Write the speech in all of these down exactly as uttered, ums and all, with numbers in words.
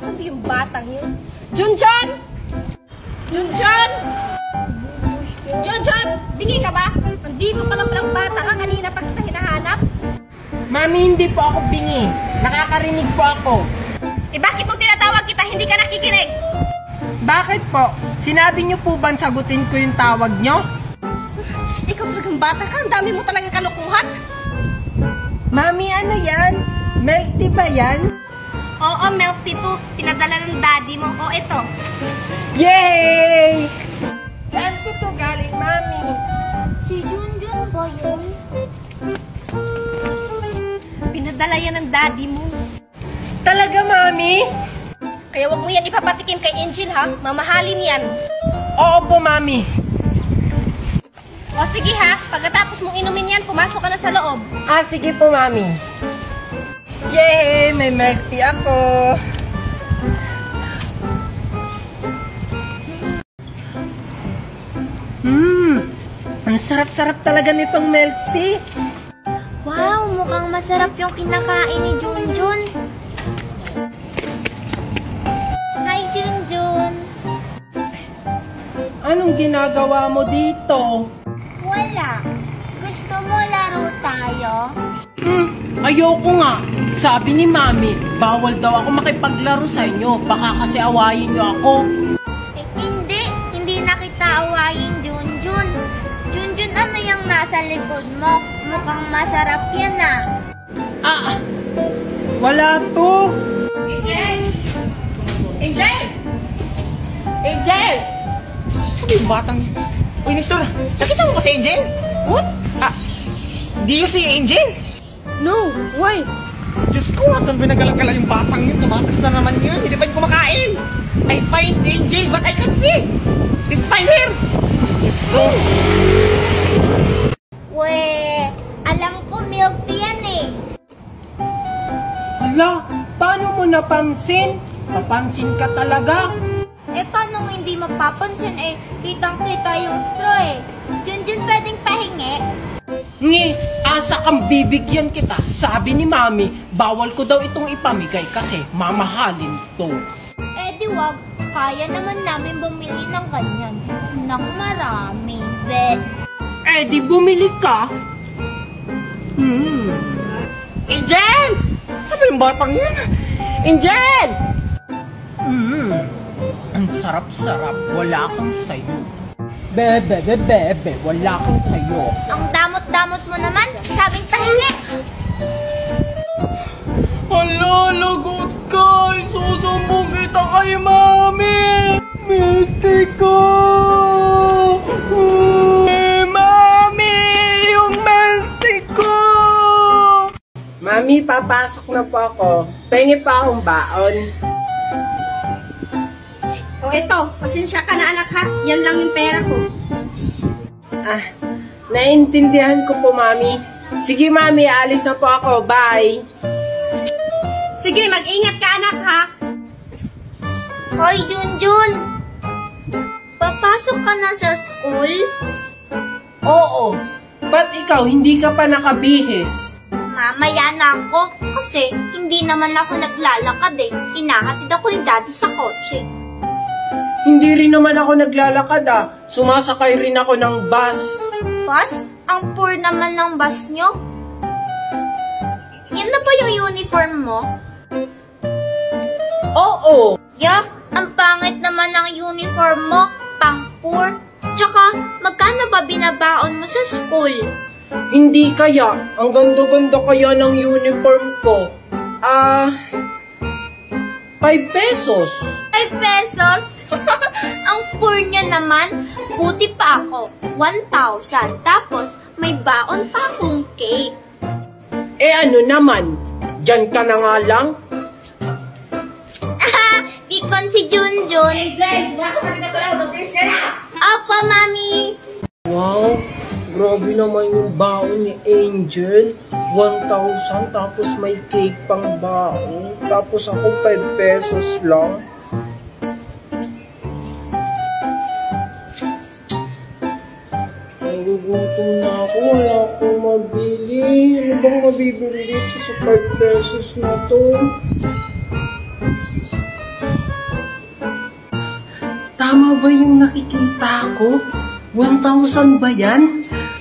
Asan ba yung batang yun? Junjun! Junjun! Junjun! Bingi ka ba? Nandito ka lang palang bata ka. Kanina pa kita hinahanap. Mami, hindi po ako bingi. Nakakarinig po ako. Eh bakit nung tinatawag kita, hindi ka nakikinig? Bakit po? Sinabi niyo po ba sagutin ko yung tawag niyo? Ikaw talagang bata ka. Ang dami mo talagang kalukuhan. Mami, ano yan? Milk tea ba yan? Oo, milk tea to. Pinadala ng daddy mo. O, ito. Yay! Saan po to galing, Mami? Si Junjun ba yun? Pinadala yan ng daddy mo. Talaga, Mami? Kaya wag mo yan ipapatikim kay Angel, ha? Mamahalin yan. Oo po, Mami. O sige ha, pagkatapos mong inumin yan, pumasok ka na sa loob. Ah, sige po, Mami. Yay! May milk tea ako. Mmm! Ang sarap-sarap talaga nitong milk tea. Wow, mukhang masarap yung kinakain ni Junjun. Hi, Junjun. Anong ginagawa mo dito? Wala. Gusto mo laro tayo? Hmm, ayoko nga. Sabi ni Mami, bawal daw ako makipaglaro sa inyo. Baka kasi awayin niyo ako. Eh, hindi. Hindi na kita awayin, Junjun. Junjun, ano yung nasa likod mo? Mukhang masarap yan ah. Ah, wala to. Angel! Angel! Angel! Sabi yung batang... Uy, Nestor, nakita mo ba si Angel? What? Ah, di yun si Angel? No, why? Diyos ko, asan pinagalang-galang yung batang yun? Tumakas na naman yun. Hindi pa yun kumakain. I find Angel, but I can't see. Let's find her. Let's go. We, alam ko milk tea yan eh. Hala, paano mo napansin? Napansin ka talaga? Eh, paano hindi mapapansin eh? Kitang-kita yung straw eh. Junjun, pwedeng pahingi? Ngi, asa kang bibigyan kita. Sabi ni Mami, bawal ko daw itong ipamigay kasi mamahalin to. Eh, di wag. Kaya naman namin bumili ng ganyan. Nang marami. Bet. Eh, di bumili ka. Hmm. Angel! Sabi yung batang yun? Angel! Hmm. Ang sarap-sarap. Wala kang sayo. Bebe, bebe, bebe. Wala kang sayo. Ang damot-damot mo naman. Sabing pahingi. Hala, lagot ka. Susumbong kita kay Mami. Milk ko. Eh, Mami, yung milk ko. Mami, papasok na po ako. Pengi pa akong baon. O eto, pasensya ka na anak ha. Yan lang yung pera ko. Ah, naiintindihan ko po, Mami. Sige, Mami, alis na po ako. Bye. Sige, mag-ingat ka anak ha. Hoy, Junjun. Papasok ka na sa school? Oo. Ba't ikaw, hindi ka pa nakabihis? Mamaya na ako. Kasi hindi naman ako naglalakad eh. Inahatid ako ni daddy sa kotse. Hindi rin naman ako naglalakad ah. Sumasakay rin ako ng bus. Bus? Ang poor naman ng bus nyo. Yan na ba yung uniform mo? Oo. Yak, ang pangit naman ng uniform mo. Pang poor. Tsaka, magkano ba binabaon mo sa school? Hindi kaya. Ang ganda-ganda kaya ng uniform ko. Ah... five pesos. five pesos? Ang poor niya naman. Buti pa ako. one thousand. Tapos, may baon pa akong cake. Eh ano naman? Diyan ka na nga lang? Bikon si Junjun. Hey, Jen! Masok ka dito sa loob. Mag-please ka na! Apa, mami? Wow! Grabe naman yung baon ni Angel. one thousand tapos may cake pang baon. Tapos ako five pesos lang. Nagugutom na ako. Wala akong mabili. Ano bang mabibili dito sa five pesos na to? Tama ba yung nakikita ko? one thousand ba yan?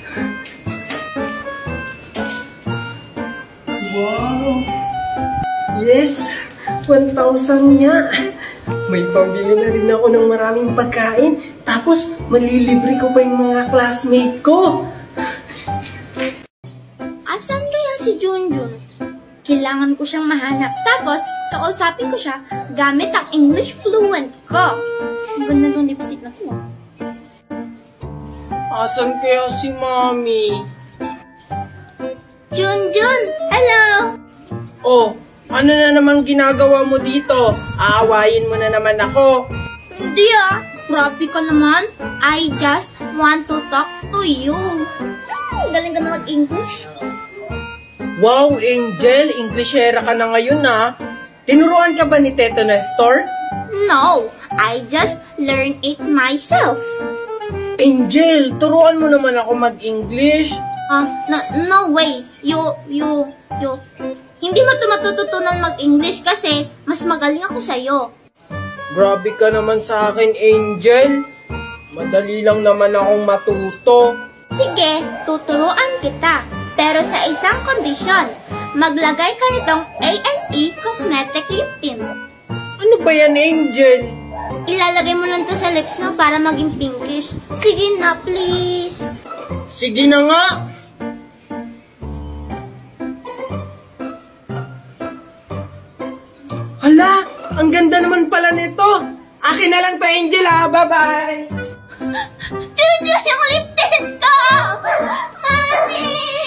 Wow! Yes! one thousand nga! May pambili na rin ako ng maraming pagkain. Tapos, malilibre ko pa yung mga classmate ko. Asan kaya si Junjun? Kailangan ko siyang mahanap. Tapos, kausapin ko siya gamit ang English fluent ko. Ang ganda ng lipstick na to. Asan kaya si Mami? Junjun! Hello! Oh, ano na naman ginagawa mo dito? Aawayin mo na naman ako. Hindi ah! Grabe ka naman. I just want to talk to you. Ang galing ka na mag-English. Wow, Angel, Englishera ka na ngayon na. Tinuruan ka ba ni Teto Nestor? No, I just learned it myself. Angel, turuan mo naman ako mag-English. Ah, no, no way. You, you, you. Hindi mo ito matututunan mag-English kasi mas magaling ako sa'yo. Grabe ka naman sa akin, Angel. Madali lang naman akong matuto. Sige, tuturuan kita. Pero sa isang kondisyon, maglagay ka nitong A S E Cosmetic Lip Tint. Ano ba yan, Angel? Ilalagay mo lang to sa lips mo para maging pinkish. Sige na, please. Sige na nga. Hala, ang ganda naman pala nito. Akin na lang to, Angel, ha? Bye-bye. Junjun, yung lip tint ko! Mami!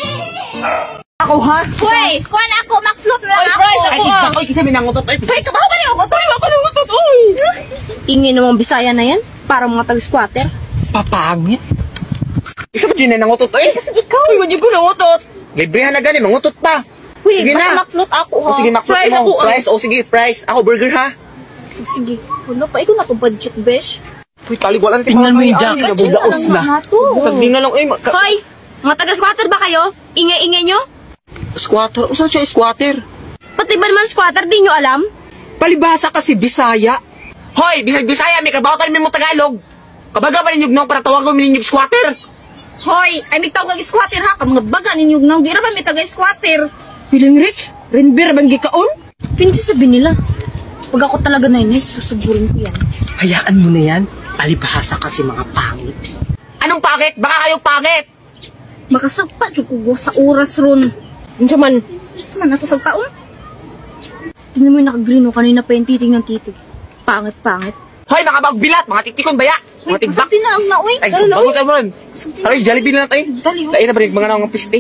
Ako, ha? Hoy, kuha na ako, mag-float na lang ako. Ay, ako, ay, kasi minangutot. Ay, Hoy, kabaho ba niyo ako? Hoy, minangutot, oy. Ingin namang Bisaya na yan. Parang mga tag-squatter. Papangit. Isa ba dyan na nangutot, oy? Kasi ikaw. Uy, hindi ko nangutot. Librehan na gani, mangutot pa. Uy, Sige basta na. mag-float ako ha. O sige, McFlurry Fries mo. ako. ah. Fries, o sige, fries. Ako, burger, ha? O sige. Wala pa, ikaw na to budget, besh. Uy, taligwalan. Tingnan mo yung jacket. Nabudaos na. Sagdi na lang, eh. ma- ka- Hoy, mga taga-squatter ba kayo? Ingay-ingay nyo? Squatter? O saan siya squatter? Pati ba naman squatter, di nyo alam? Palibhasa kasi Bisaya. Hoy, bisag Bisaya, may kabautan may mo Tagalog. Kabaga ba ninyog nang para tawagan mo ninyog squatter? Hoy, ay may tawag squatter ha. Kang mga baga ninyog nang di ra ba may taga-squatter? Feeling rich? Renber bang gikaon? Pinagsasabi nila. Pag ako talaga na inis, susuburin ko yan. Hayaan mo na yan. Palibhasa kasi mga pangit. Anong pangit? Baka kayong pangit. Makasagpa, ko sa oras ron. Yung saman, saman na to sagpaon. Tingnan mo yung nakagreen o kanina pa yung titig ng titig. Pangit-pangit. Hoy, mga bagbilat, mga tiktikon baya. Uy, Mga tigbak. kasagti na lang na, uy. Ay, Tara na, uy. bago tayo mo rin. Aray, Jollibee na lang tayo. Dali, uy. Tayo na ba rin mga nang piste?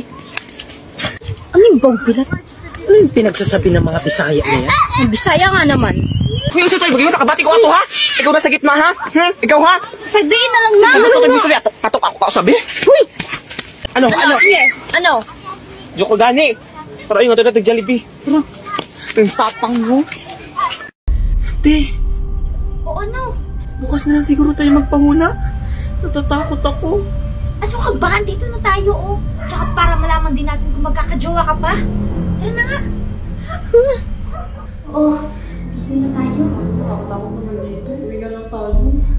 Ano yung bang pilat? Ano yung pinagsasabi ng mga Bisaya na yan? Ang Bisaya nga naman. Hoy, ito tayo, bagay nakabati ko ato, ha? Ikaw na sa gitna, ha? Hmm? Ikaw, ha? Sagdiin na lang na. Ano ito tayo sabi? Atok, atok ako kasabi? Uy! Ano, Ano, ano? sige. Ano? Joke ko gani. Pero ayun, ito na tag Jollibee. Tapang mo. Ate, O ano? bukas na lang siguro tayo magpahula. Natatakot ako. Ano ka ba? Dito na tayo, oh. Tsaka para malaman din natin kung magkakajowa ka pa. Tara na nga. Oh, dito na tayo. Takot ako naman dito. Uwi na lang tayo.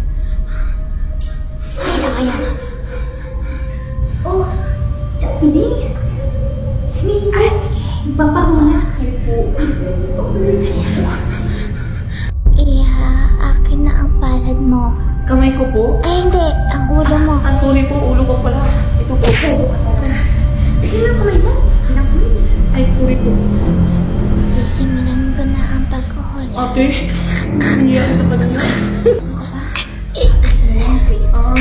Sino kaya? Oh, pwede. Sige, ah, sige. Baba mo na. Iha, akin na ang palad mo. Kamay ko po? Ay, hindi. Ang ulo mo. Ah, sorry po. Ulo ko pala. Ito po po. Tignan mo kamay mo. Ay, sorry po. Sisimulan ko na ang pagkuhuli. Ate, ano nangyayari sa kanya? Ah.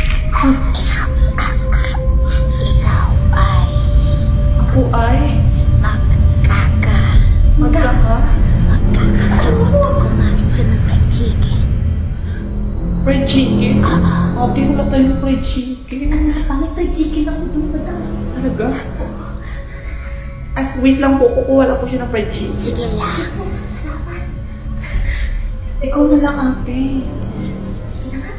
Ikaw ay Ako ay magkaka. magkaka. Magkakajowa ko kumain ka ng fried chicken. Fried chicken? Oo. Ate, wala tayong fried chicken. Ano ka pa? May fried chicken ako doon ba daw? Talaga? As, wait lang po. Kukuha lang po siya ng fried chicken. Sige lang. Salamat. Ikaw na lang, ate. Sige na nga.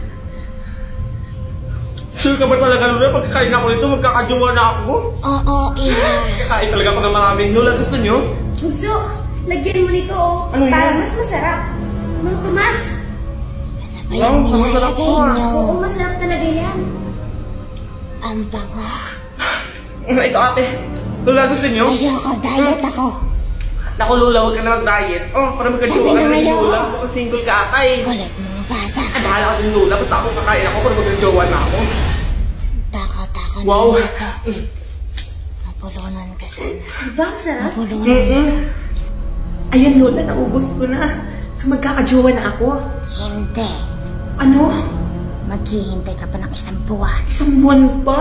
Sure ka ba talaga, Lola? Pagkakain ako nito, magkakajowa na ako. Oo, Iha. Kain talaga pag marami. Lola, gusto nyo? Bunso, lagyan mo nito oh. Ano para yan? mas masarap. Mang Tomas. Wow, masarap po ah. Oo, masarap talaga yan. Ang banga. Ano ito ate? Lola, gusto niyo? Ayoko, diet ako. Naku Lola, huwag ka na mag-diet. Oh, para magkajowa ka na rin Lola. Mukhang single ka ata eh. Kulit mo, bata. Ay, bahala ka din Lola. Basta ako kakain ako para magkajowa na ako. Taka-taka Wow. naman ito. Napulunan ka sana. Diba ang sarap? Napulunan. Mm-mm. Ayan Lola, naubos ko na. So magkakajowa na ako. Hindi. Ano? Maghihintay ka pa ng isang buwan. Isang buwan pa?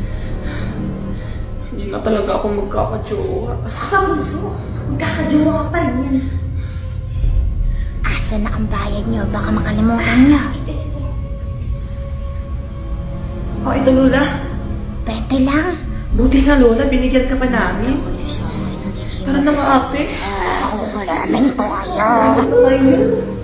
Hindi na talaga ako magkakajowa. Kamuso, magkakajowa ka pa rin yan. Asa na ang bayad niyo? Baka makalimutan niyo. Oh, ito Lola. Bente lang. Buti nga Lola, binigyan ka pa namin. So, hindi Tara na nga ate. Ako, ulamin ko kayo. Ayun.